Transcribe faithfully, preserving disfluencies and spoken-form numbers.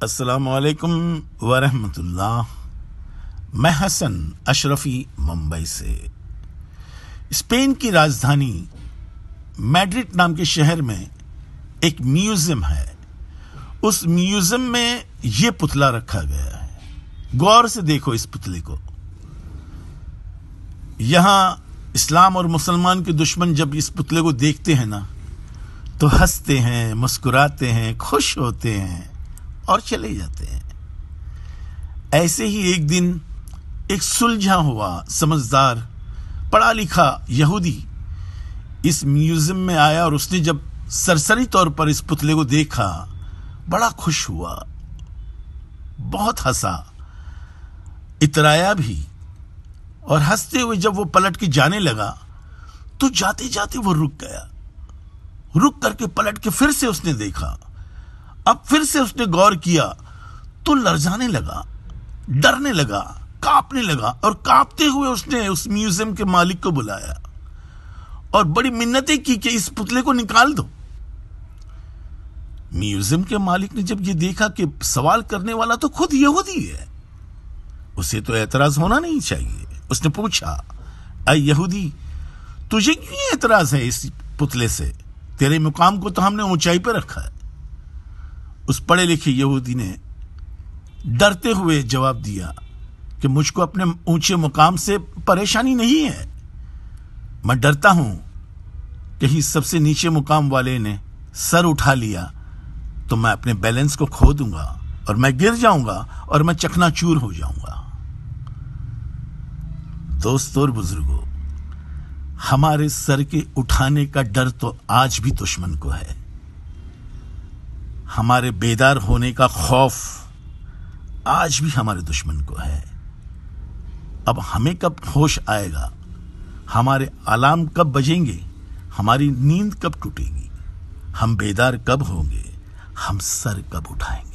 अस्सलामुअलैकुम वरहमतुल्लाह। मैं हसन अशरफी मुंबई से। स्पेन की राजधानी मैड्रिड नाम के शहर में एक म्यूजियम है। उस म्यूजियम में यह पुतला रखा गया है। गौर से देखो इस पुतले को। यहां इस्लाम और मुसलमान के दुश्मन जब इस पुतले को देखते हैं ना तो हंसते हैं, मुस्कुराते हैं, खुश होते हैं और चले जाते हैं। ऐसे ही एक दिन एक सुलझा हुआ समझदार पढ़ा लिखा यहूदी इस म्यूजियम में आया और उसने जब सरसरी तौर पर इस पुतले को देखा बड़ा खुश हुआ, बहुत हंसा, इतराया भी। और हंसते हुए जब वो पलट के जाने लगा तो जाते जाते वो रुक गया। रुक करके पलट के फिर से उसने देखा। अब फिर से उसने गौर किया तो लरजाने लगा, डरने लगा, कांपने लगा। और कांपते हुए उसने उस म्यूजियम के मालिक को बुलाया और बड़ी मिन्नतें की कि इस पुतले को निकाल दो। म्यूजियम के मालिक ने जब ये देखा कि सवाल करने वाला तो खुद यहूदी है, उसे तो एतराज होना नहीं चाहिए। उसने पूछा, अय यहूदी, तुझे क्यों एतराज है इस पुतले से? तेरे मुकाम को तो हमने ऊंचाई पर रखा है। उस पढ़े लिखे यहूदी ने डरते हुए जवाब दिया कि मुझको अपने ऊंचे मुकाम से परेशानी नहीं है। मैं डरता हूं कहीं सबसे नीचे मुकाम वाले ने सर उठा लिया तो मैं अपने बैलेंस को खो दूंगा और मैं गिर जाऊंगा और मैं चकनाचूर हो जाऊंगा। दोस्तों और बुजुर्गों, हमारे सर के उठाने का डर तो आज भी दुश्मन को है। हमारे बेदार होने का खौफ आज भी हमारे दुश्मन को है। अब हमें कब होश आएगा, हमारे अलार्म कब बजेंगे, हमारी नींद कब टूटेगी, हम बेदार कब होंगे, हम सर कब उठाएंगे?